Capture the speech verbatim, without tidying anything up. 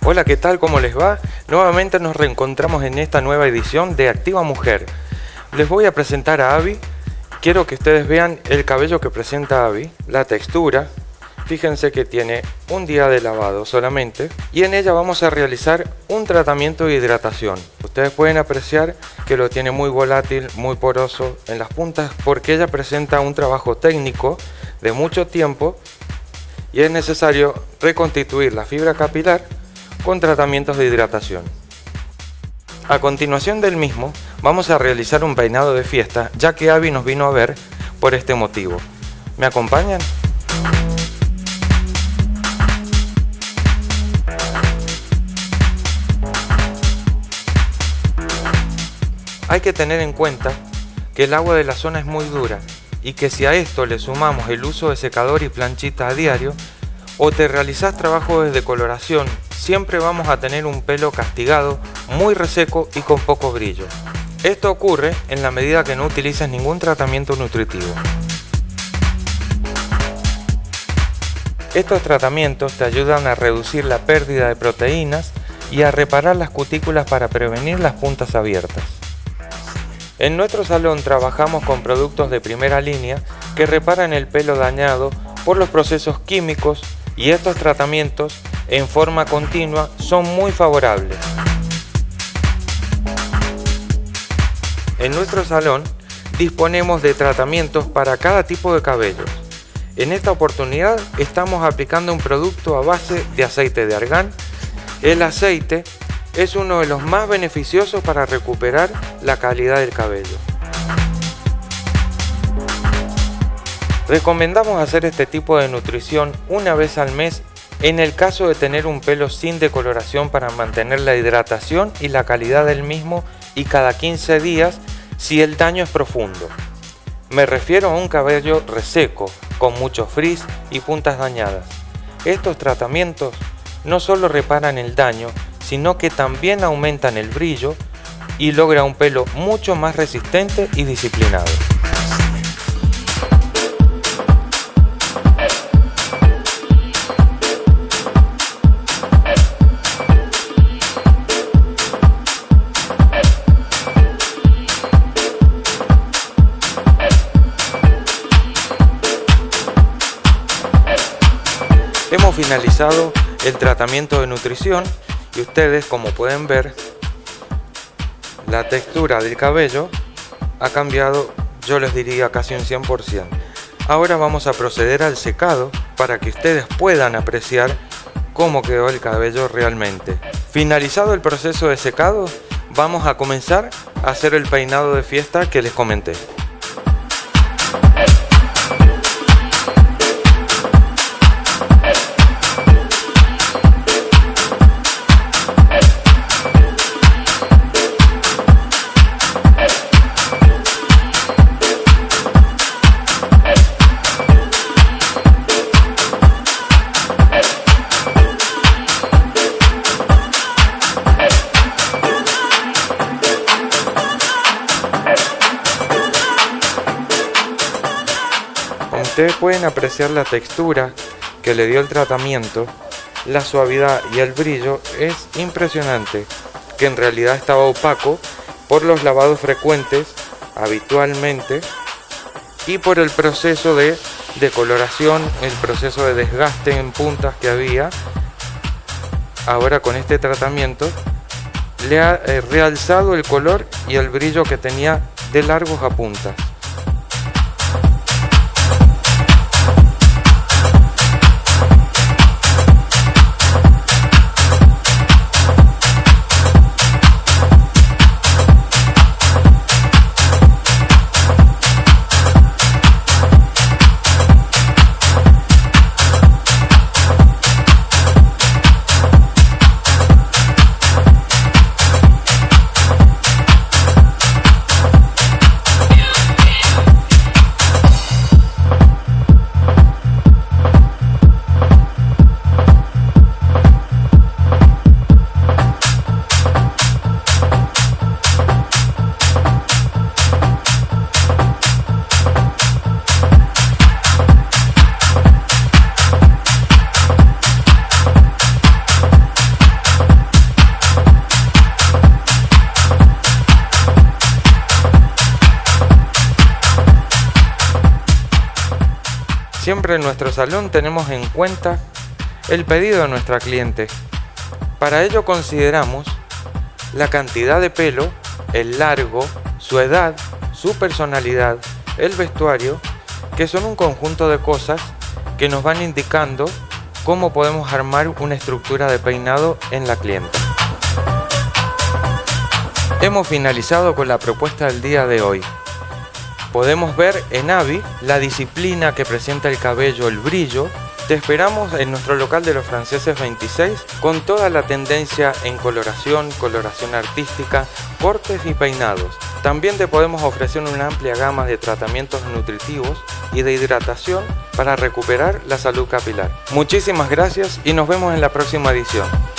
Hola, ¿qué tal? ¿Cómo les va? Nuevamente nos reencontramos en esta nueva edición de Activa Mujer. Les voy a presentar a Abby. Quiero que ustedes vean el cabello que presenta Abby, la textura. Fíjense que tiene un día de lavado solamente y en ella vamos a realizar un tratamiento de hidratación. Ustedes pueden apreciar que lo tiene muy volátil, muy poroso en las puntas porque ella presenta un trabajo técnico de mucho tiempo y es necesario reconstituir la fibra capilar con tratamientos de hidratación. A continuación del mismo vamos a realizar un peinado de fiesta, ya que Abby nos vino a ver por este motivo. ¿Me acompañan? Hay que tener en cuenta que el agua de la zona es muy dura y que si a esto le sumamos el uso de secador y planchita a diario, o te realizás trabajos de decoloración, siempre vamos a tener un pelo castigado, muy reseco y con poco brillo. Esto ocurre en la medida que no utilices ningún tratamiento nutritivo. Estos tratamientos te ayudan a reducir la pérdida de proteínas y a reparar las cutículas para prevenir las puntas abiertas. En nuestro salón trabajamos con productos de primera línea que reparan el pelo dañado por los procesos químicos y estos tratamientos en forma continua son muy favorables. En nuestro salón disponemos de tratamientos para cada tipo de cabello. En esta oportunidad estamos aplicando un producto a base de aceite de argán. El aceite es uno de los más beneficiosos para recuperar la calidad del cabello. Recomendamos hacer este tipo de nutrición una vez al mes en el caso de tener un pelo sin decoloración para mantener la hidratación y la calidad del mismo y cada quince días si el daño es profundo. Me refiero a un cabello reseco, con mucho frizz y puntas dañadas. Estos tratamientos no solo reparan el daño, sino que también aumentan el brillo y logra un pelo mucho más resistente y disciplinado. Hemos finalizado el tratamiento de nutrición y ustedes, como pueden ver, la textura del cabello ha cambiado, yo les diría casi un cien por ciento. Ahora vamos a proceder al secado para que ustedes puedan apreciar cómo quedó el cabello realmente. Finalizado el proceso de secado, vamos a comenzar a hacer el peinado de fiesta que les comenté. Ustedes pueden apreciar la textura que le dio el tratamiento, la suavidad y el brillo es impresionante, que en realidad estaba opaco por los lavados frecuentes habitualmente y por el proceso de decoloración, el proceso de desgaste en puntas que había. Ahora con este tratamiento le ha eh, realzado el color y el brillo que tenía de largos a puntas. siempre en nuestro salón tenemos en cuenta el pedido de nuestra cliente. Para ello consideramos la cantidad de pelo, el largo, su edad, su personalidad, el vestuario, que son un conjunto de cosas que nos van indicando cómo podemos armar una estructura de peinado en la clienta. Hemos finalizado con la propuesta del día de hoy. Podemos ver en Abby la disciplina que presenta el cabello, el brillo. Te esperamos en nuestro local de los Franceses veintiséis con toda la tendencia en coloración, coloración artística, cortes y peinados. También te podemos ofrecer una amplia gama de tratamientos nutritivos y de hidratación para recuperar la salud capilar. Muchísimas gracias y nos vemos en la próxima edición.